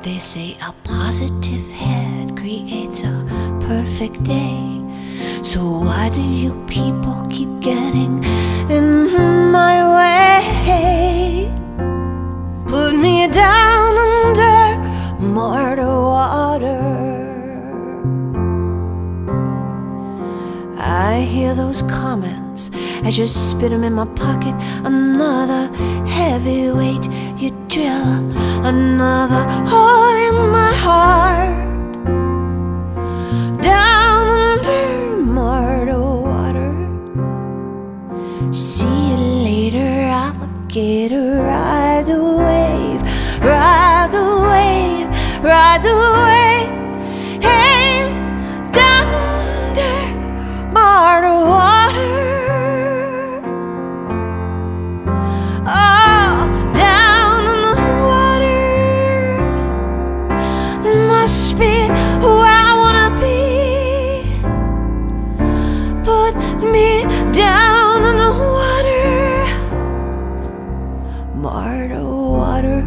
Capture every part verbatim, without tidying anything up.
They say a positive head creates a perfect day. So why do you people keep getting in my way? Put me down under murder water. I hear those comments, I just spit them in my pocket. Another heavyweight you drill, another hole in my heart. Down under murder water. See you later, alligator. Ride the wave, ride the wave, ride the wave. Hey, down under murder water. Oh, down in the water. Must be where I wanna be. Put me down in the water. Murder water.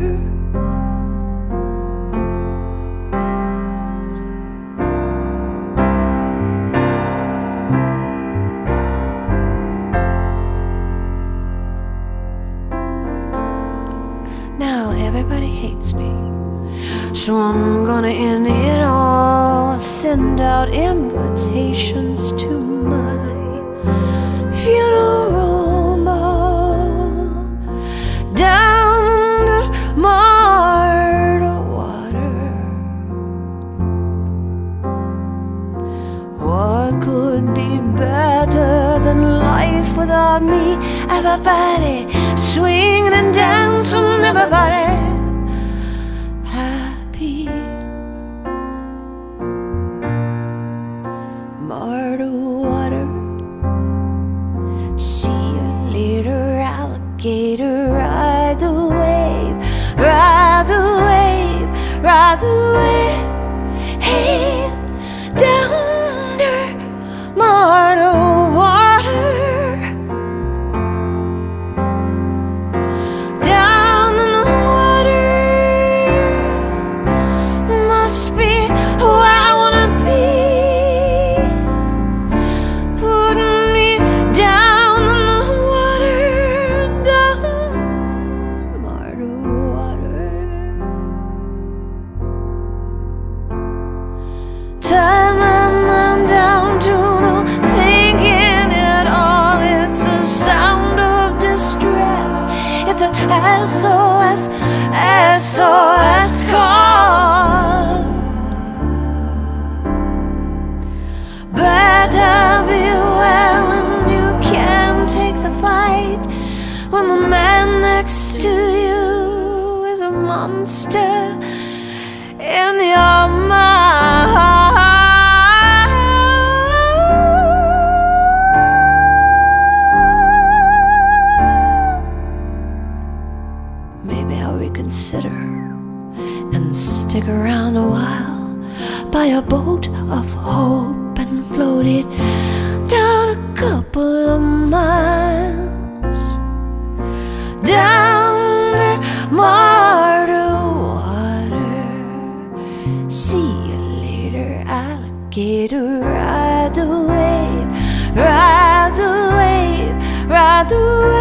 Now everybody hates me, so I'm gonna end it all. Send out invitations to my funeral ball. Down the murder water. What could be better than life without me? Everybody swinging and dancing, everybody happy. Murder water. See you later, alligator. Ride the wave, ride the wave, ride the wave. Hey, down under murder water. Down in the water. Must be where I wanna be. Put me down in the water. Down murder water. Time my mind down to no thinking at all. It's a sound of distress. It's an S O S, S O S call. Better beware when you can't take the fight. When the man next to you is a monster in your mind. Maybe I'll reconsider and stick around a while. Buy a boat of hope and float it down a couple of miles. Down the murder water. See you later, alligator. Ride the wave, ride the wave, ride the wave.